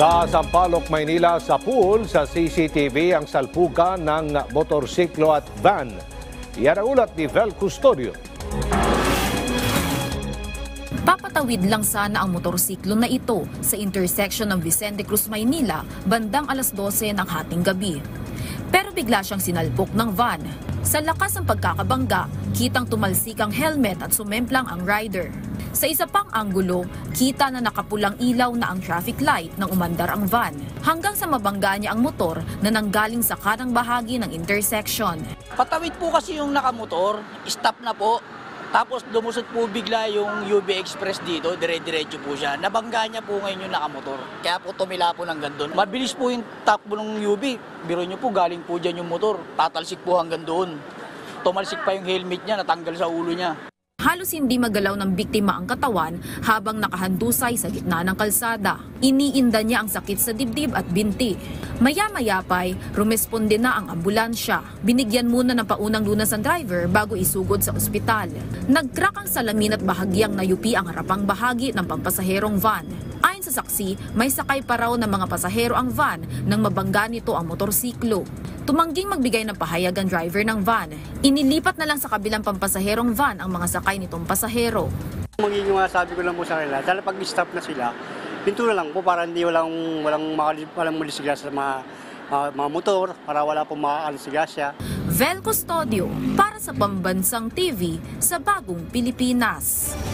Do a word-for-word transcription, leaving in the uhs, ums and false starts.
Sa Sampaloc, Maynila, sa pool sa C C T V ang salpukan ng motorsiklo at van. Yan ang ulat ni Vel Custodio. Papatawid lang sana ang motorsiklo na ito sa intersection ng Vicente Cruz, Maynila, bandang alas dose ng hating gabi. Pero bigla siyang sinalpok ng van. Sa lakas ng pagkakabangga, kitang tumalsik ang helmet at sumemplang ang rider. Sa isa pang anggulo, kita na nakapulang ilaw na ang traffic light nang umandar ang van, hanggang sa mabangga niya ang motor na nanggaling sa kanang bahagi ng intersection. Patawid po kasi yung nakamotor, stop na po. Tapos lumusot po bigla yung U B Express dito, dire-diretso po siya. Nabangga niya po ngayon yung nakamotor. Kaya po tumila po ng gandun. Mabilis po yung takbo ng U B. Biro niyo po, galing po dyan yung motor. Tatalsik po hanggang doon. Tumalsik pa yung helmet niya, natanggal sa ulo niya. Halos hindi magalaw ng biktima ang katawan habang nakahandusay sa gitna ng kalsada. Iniinda niya ang sakit sa dibdib at binti. Maya-maya pa'y rumesponde na ang ambulansya. Binigyan muna ng paunang lunas ang driver bago isugod sa ospital. Nag-crack ang salamin at bahagyang nayupi ang harapang bahagi ng pampasaherong van. Ayon sa saksi, may sakay pa raw ng mga pasahero ang van nang mabangga nito ang motorsiklo. Tumangging magbigay ng pahayag ang driver ng van. Inilipat na lang sa kabilang pampasaherong van ang mga sakay nitong pasahero. Magiging masasabi ko lang po sa kanila, sana pag-stop na sila, pinto na lang po para hindi walang, walang, walang malisiglas sa mga, mga, mga motor, para wala pong makakalisiglasya. Vel Custodio para sa Pambansang T V sa Bagong Pilipinas.